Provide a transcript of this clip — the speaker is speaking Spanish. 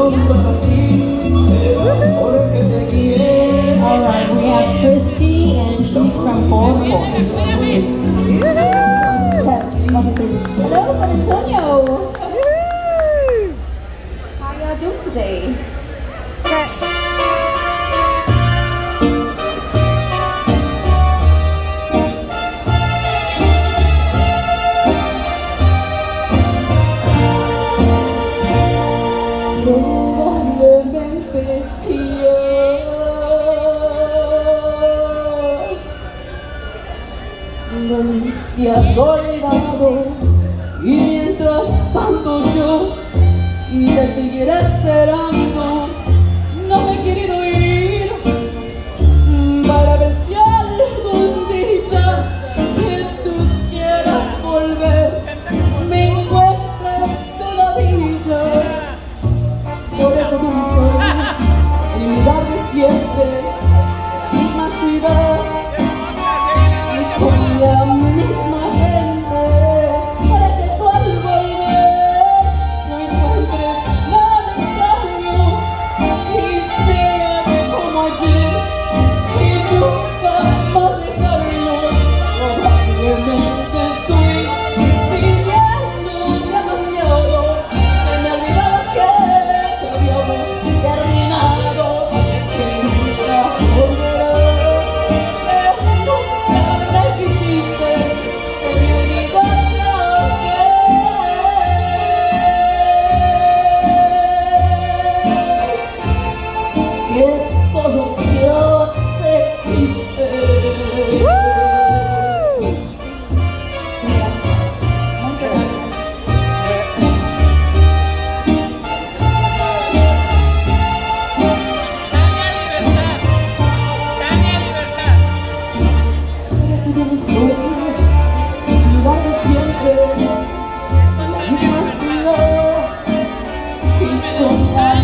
Alright, we have Christy and she's from Fort Hello, San Antonio. How y'all doing today? Probablemente te has olvidado y mientras tanto yo te seguiré esperando. No me he querido ir para ver si algún día que tú quieras volver me encuentres todavía. Por eso tú me esperas en mi lugar de siempre, la misma ciudad y con la misma gente, para que tú al volver no encuentres nada extraño y sea como ayer y nunca más dejarnos. Probablemente estoy pidiendo demasiado, se me olvidaba que habíamos terminado, que nunca volverás, que nunca me quisiste, se me olvidó que solo yo te quise. Muchas gracias. Eso yo no estoy en mi lugar de siempre, en la misma ciudad y con la